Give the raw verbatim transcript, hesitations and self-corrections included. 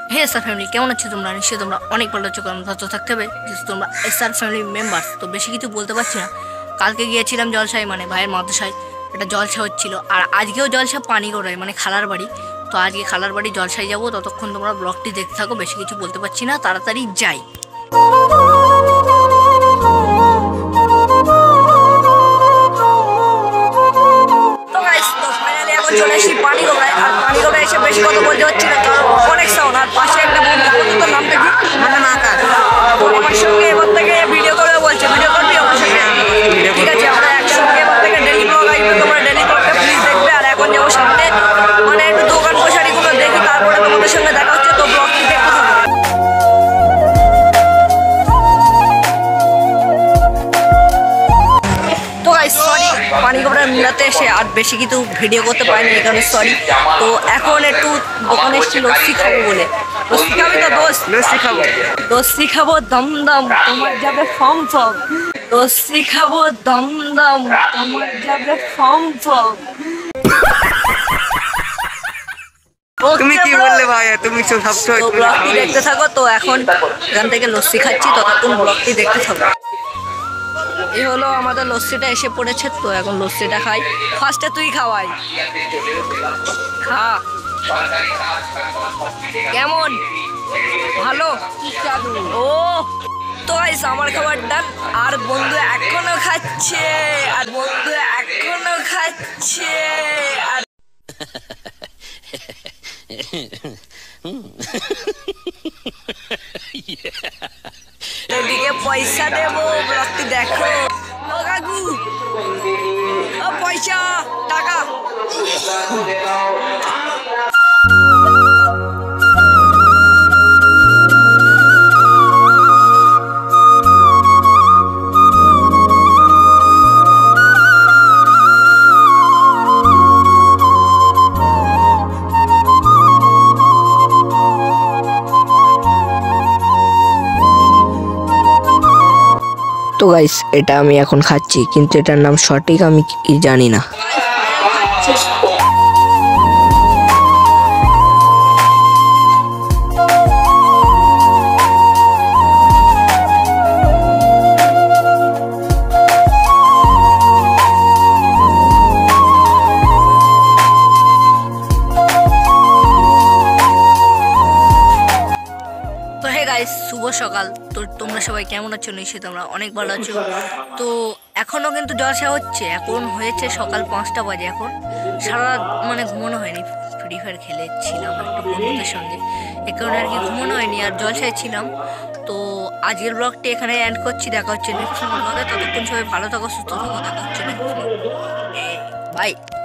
হে SR family, কেমন আছো তোমরা? নিশ্চয়ই তোমরা অনেক ভালো আছো, কারণ ধৈর্য থাকতে হবে যে তোমরা এসআর ফ্যামিলি মেম্বার্স। তো বেশি কিছু বলতে পারছি না। কালকে গিয়েছিলাম জলসায়, মানে ভাইয়ের মাদ্রাসায় একটা জলসা হচ্ছিল, আর আজকেও জলসা পানি গড়ায়, মানে খালার বাড়ি। তো আজকে খালার বাড়ি জলসায় যাবো, ততক্ষণ তোমরা ব্লগটি দেখতে থাকো। বেশি কিছু বলতে পারছি না, তাড়াতাড়ি যাই। চলে আসি পানি গোবরায়, আর পানি গোবরায় এসে বেশি কথা বলতে হচ্ছে না, কারণ অনেক সাউন্ড। আর পাশে একটা বন্ধু, বন্ধুর নামটা কি? মানে মাকা, আমার সঙ্গে এবার থেকে ভিডিও করবে বলছে। ভিডিও করবি আমার সঙ্গে? ঠিক আছে, আমরা একসঙ্গে এবার থেকে ডেলি ব্লগ আসবে, তোমরা ডেলি ব্লগটা প্লিজ দেখবে। আর এখন যাবো সামনে, মানে একটু দোকান পোশারিগুলো দেখি, তারপরে তোমাদের সঙ্গে দেখা হচ্ছে। তো ব্লগটি দেখতে থাকো। সরি, পানি গোবরা মিলাতে এসে আর বেশি কিছু ভিডিও করতে পারিনি, এই কারণে সরি। তো এখন একটু দোকানে এসেছি লস্যি খাবো বলে। লস্যি খাবি তো দোস্ত? লস্যি খাবো, লস্যি খাবো দম দম, তোমার যাবে ফর্ম ফর্ম। লস্যি খাবো দম দম, তোমার যাবে ফর্ম ফর্ম। তুমি কি বললে ভাই? তুমি সবসময় ব্লগটি দেখতে থাকো। তো এখন এখান থেকে লস্যি খাচ্ছি, ততক্ষণ ব্লগটি দেখতে থাকো। এই হলো আমাদের লস্যিটা এসে পড়েছে। তো এখন লস্যিটা খাই। ফার্স্টে তুই খাওয়াই, খা। কেমন? ভালো? ও তো গাইস, আমার খাবার ডান। আর বন্ধু এখনো খাচ্ছে, আর বন্ধু এখনো খাচ্ছে। আর এদিকে পয়সা দেবো, ব্লগটি দেখো। ও কাকু, ও পয়সা, টাকা। তো গাইস, এটা আমি এখন খাচ্ছি, কিন্তু এটার নাম সঠিক আমি কি জানি না। শুভ সকাল। তো তোমরা সবাই কেমন আছো? নিশ্চয়ই তোমরা অনেক ভালো আছো। তো এখনও কিন্তু জলসা হচ্ছে, এখন হয়েছে সকাল পাঁচটা বাজে। এখন সারা মানে ঘুমানো হয়নি, ফ্রি ফায়ার খেলেছিলাম একটা বন্ধুদের সঙ্গে, এ কারণে আর কি ঘুমানো হয়নি, আর জলসায় ছিলাম। তো আজকের ব্লগটি এখানে এন্ড করছি। দেখা হচ্ছে নেক্সট ব্লগে। ততক্ষণ সবাই ভালো থাকো, সুস্থ থাকো। দেখা হচ্ছে নেক্সট ব্লগে। বাই।